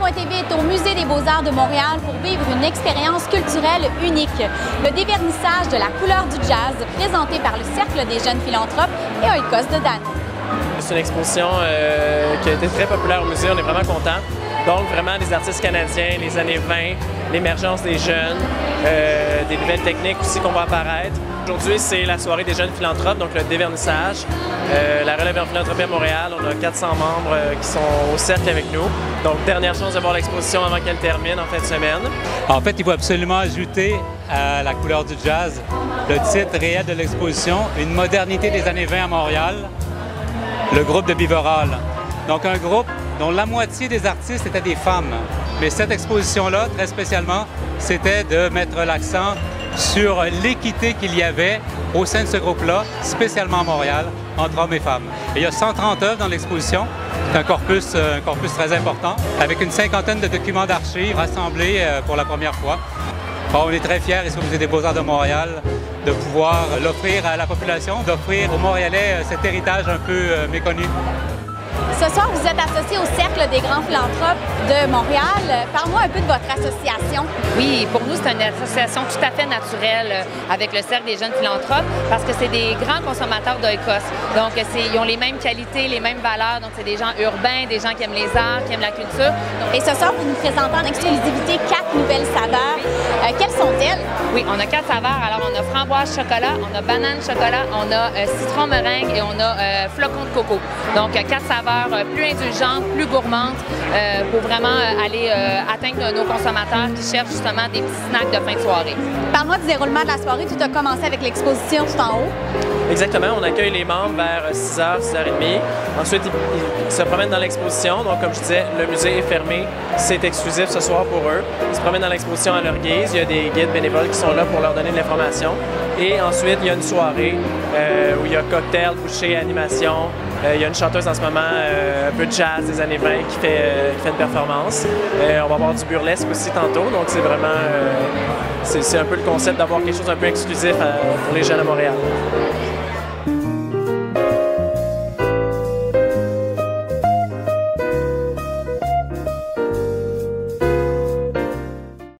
Point.tv est au Musée des Beaux-Arts de Montréal pour vivre une expérience culturelle unique. Le dévernissage de la couleur du jazz, présenté par le Cercle des jeunes philanthropes et Oikos de Dano. C'est une exposition qui a été très populaire au musée, on est vraiment contents. Donc vraiment des artistes canadiens, les années 20, l'émergence des jeunes, des nouvelles techniques aussi qu'on va apparaître. Aujourd'hui, c'est la soirée des jeunes philanthropes, donc le dévernissage. La relève en philanthropie à Montréal, on a 400 membres qui sont au cercle avec nous. Donc dernière chance de voir l'exposition avant qu'elle termine en fin de semaine. En fait, il faut absolument ajouter à la couleur du jazz le titre réel de l'exposition, Une modernité des années 20 à Montréal, le groupe de Biveral. Donc un groupe dont la moitié des artistes étaient des femmes. Mais cette exposition-là, très spécialement, c'était de mettre l'accent sur l'équité qu'il y avait au sein de ce groupe-là, spécialement à Montréal, entre hommes et femmes. Et il y a 130 œuvres dans l'exposition. C'est un corpus très important, avec une cinquantaine de documents d'archives rassemblés pour la première fois. Bon, on est très fiers, ici au Musée des Beaux-Arts de Montréal, de pouvoir l'offrir à la population, d'offrir aux Montréalais cet héritage un peu méconnu. Ce soir, vous êtes associé au Cercle des grands philanthropes de Montréal. Parle-moi un peu de votre association. Oui, pour nous, c'est une association tout à fait naturelle avec le Cercle des jeunes philanthropes parce que c'est des grands consommateurs d'Oikos. Donc, ils ont les mêmes qualités, les mêmes valeurs. Donc, c'est des gens urbains, des gens qui aiment les arts, qui aiment la culture. Et ce soir, vous nous présentez en exclusivité 4 nouvelles saveurs. Quelles sont-elles? Oui, on a 4 saveurs. Alors, on a framboise chocolat, on a banane chocolat, on a citron meringue et on a flocon de coco. Donc, 4 saveurs plus indulgentes, plus gourmandes pour vraiment aller atteindre nos consommateurs qui cherchent justement des petits snacks de fin de soirée. Parle-moi du déroulement de la soirée. Tout a commencé avec l'exposition tout en haut. Exactement, on accueille les membres vers 6h, 6h30. Ensuite, ils se promènent dans l'exposition. Donc, comme je disais, le musée est fermé. C'est exclusif ce soir pour eux. Ils se promènent dans l'exposition à leur guise. Il y a des guides bénévoles qui sont là pour leur donner de l'information. Et ensuite, il y a une soirée où il y a cocktail, bouchée, animation. Il y a une chanteuse en ce moment, un peu de jazz des années 20 qui fait une performance. On va avoir du burlesque aussi tantôt. Donc, c'est vraiment... c'est un peu le concept d'avoir quelque chose un peu exclusif pour les jeunes à Montréal.